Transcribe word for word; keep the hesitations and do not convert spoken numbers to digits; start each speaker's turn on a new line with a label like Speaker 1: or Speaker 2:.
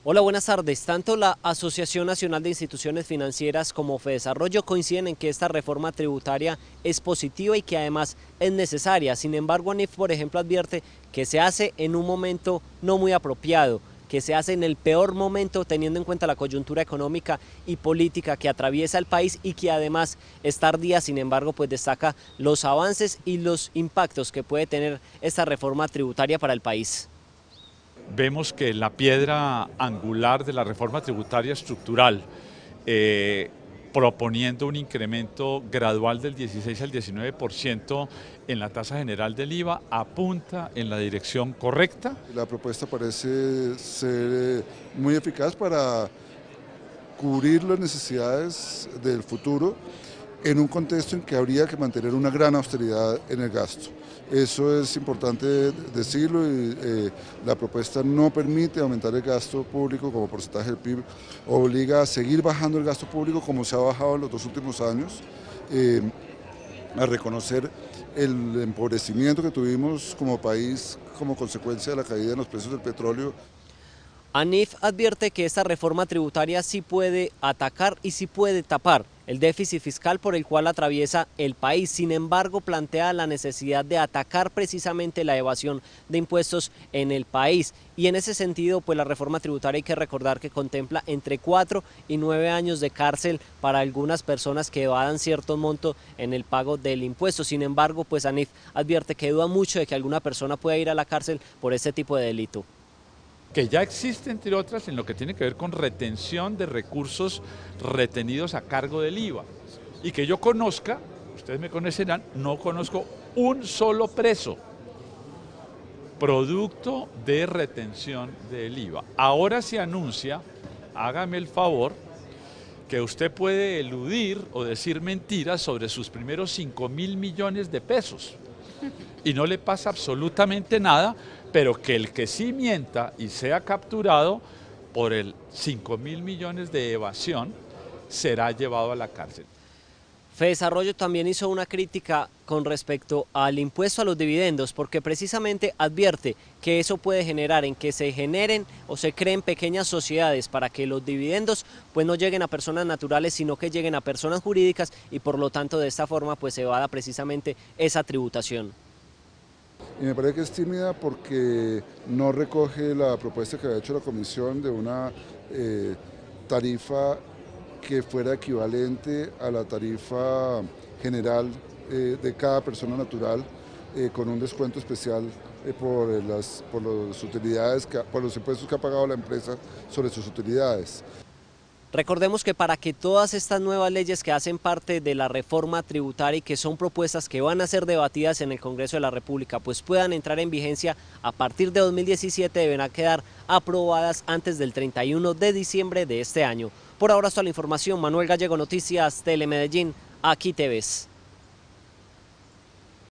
Speaker 1: Hola, buenas tardes. Tanto la Asociación Nacional de Instituciones Financieras como Fedesarrollo coinciden en que esta reforma tributaria es positiva y que además es necesaria. Sin embargo, ANIF, por ejemplo, advierte que se hace en un momento no muy apropiado, que se hace en el peor momento teniendo en cuenta la coyuntura económica y política que atraviesa el país y que además es tardía. Sin embargo, pues destaca los avances y los impactos que puede tener esta reforma tributaria para el país.
Speaker 2: Vemos que la piedra angular de la reforma tributaria estructural, eh, proponiendo un incremento gradual del dieciséis al diecinueve por ciento en la tasa general del I V A, apunta en la dirección correcta.
Speaker 3: La propuesta parece ser eh, muy eficaz para cubrir las necesidades del futuro en un contexto en que habría que mantener una gran austeridad en el gasto. Eso es importante decirlo y eh, la propuesta no permite aumentar el gasto público como porcentaje del P I B, obliga a seguir bajando el gasto público como se ha bajado en los dos últimos años, eh, a reconocer el empobrecimiento que tuvimos como país como consecuencia de la caída en los precios del petróleo.
Speaker 1: ANIF advierte que esta reforma tributaria sí puede atacar y sí puede tapar el déficit fiscal por el cual atraviesa el país. Sin embargo, plantea la necesidad de atacar precisamente la evasión de impuestos en el país. Y en ese sentido, pues la reforma tributaria hay que recordar que contempla entre cuatro y nueve años de cárcel para algunas personas que evadan cierto monto en el pago del impuesto. Sin embargo, pues ANIF advierte que duda mucho de que alguna persona pueda ir a la cárcel por este tipo de delito.
Speaker 2: Que ya existe, entre otras, en lo que tiene que ver con retención de recursos retenidos a cargo del I V A. Y que yo conozca, ustedes me conocerán, no conozco un solo preso producto de retención del I V A. Ahora se anuncia, hágame el favor, que usted puede eludir o decir mentiras sobre sus primeros cinco mil millones de pesos. Y no le pasa absolutamente nada, pero que el que sí mienta y sea capturado por el cinco mil millones de evasión será llevado a la cárcel.
Speaker 1: Fedesarrollo también hizo una crítica con respecto al impuesto a los dividendos, porque precisamente advierte que eso puede generar en que se generen o se creen pequeñas sociedades para que los dividendos pues no lleguen a personas naturales, sino que lleguen a personas jurídicas y por lo tanto de esta forma pues se evada precisamente esa tributación.
Speaker 3: Y me parece que es tímida porque no recoge la propuesta que había hecho la Comisión de una eh, tarifa que fuera equivalente a la tarifa general eh, de cada persona natural, eh, con un descuento especial eh, por, las, por, las utilidades que, por los impuestos que ha pagado la empresa sobre sus utilidades.
Speaker 1: Recordemos que para que todas estas nuevas leyes que hacen parte de la reforma tributaria y que son propuestas que van a ser debatidas en el Congreso de la República, pues puedan entrar en vigencia a partir de dos mil diecisiete, deberán quedar aprobadas antes del treinta y uno de diciembre de este año. Por ahora, hasta la información. Manuel Gallego, Noticias Telemedellín, aquí te ves.